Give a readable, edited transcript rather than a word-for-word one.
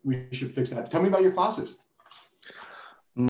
we should fix that. Tell me about your classes.